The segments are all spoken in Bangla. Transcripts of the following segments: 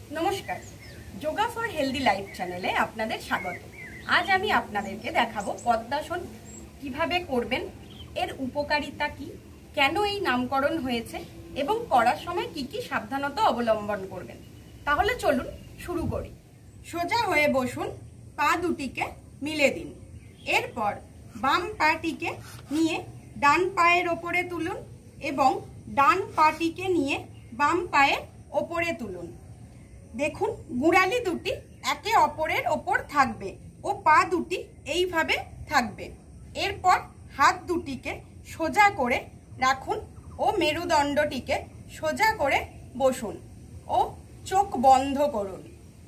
নমস্কার, যোগা ফর হেলদি লাইফ চ্যানেলে আপনাদের স্বাগত। আজ আমি আপনাদেরকে দেখাবো পদ্মাসন কিভাবে করবেন, এর উপকারিতা কি, কেন এই নামকরণ হয়েছে এবং করার সময় কি কি সাবধানতা অবলম্বন করবেন। তাহলে চলুন শুরু করি। সোজা হয়ে বসুন, পা দুটিকে মিলে দিন। এরপর বাম পাটিকে নিয়ে ডান পায়ের ওপরে তুলুন এবং ডান পাটিকে নিয়ে বাম পায়ের ওপরে তুলুন। দেখুন, গুড়ালি দুটি একে অপরের ওপর থাকবে ও পা দুটি এইভাবে থাকবে। এরপর হাত দুটিকে সোজা করে রাখুন ও মেরুদণ্ডটিকে সোজা করে বসুন ও চোখ বন্ধ করুন।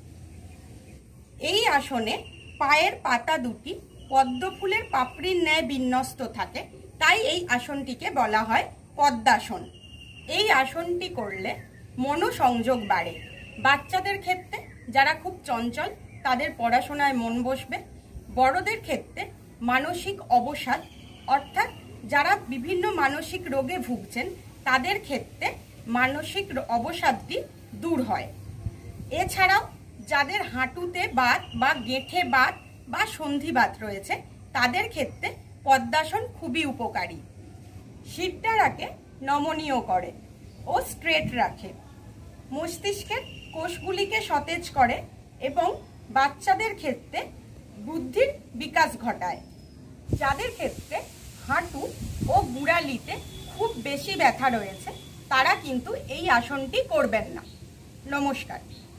এই আসনে পায়ের পাতা দুটি পদ্ম ফুলের পাপড়ির ন্যায় বিন্যস্ত থাকে, তাই এই আসনটিকে বলা হয় পদ্মাসন। এই আসনটি করলে মনোসংযোগ বাড়ে। বাচ্চাদের ক্ষেত্রে, যারা খুব চঞ্চল, তাদের পড়াশোনায় মন বসবে। বড়দের ক্ষেত্রে মানসিক অবসাদ, অর্থাৎ যারা বিভিন্ন মানসিক রোগে ভুগছেন, তাদের ক্ষেত্রে মানসিক অবসাদটি দূর হয়। এছাড়াও যাদের হাঁটুতে বাত বা গেঁঠে বাত বা সন্ধিবাত রয়েছে, তাদের ক্ষেত্রে পদ্মাসন খুবই উপকারী। শিরদাঁড়াকে নমনীয় করে ও স্ট্রেট রাখে, মস্তিষ্কের কোষগুলিকে সতেজ করে এবং বাচ্চাদের ক্ষেত্রে বুদ্ধির বিকাশ ঘটায়। যাদের ক্ষেত্রে হাঁটু ও গুড়ালিতে খুব বেশি ব্যথা রয়েছে, তারা কিন্তু এই আসনটি করবেন না। নমস্কার।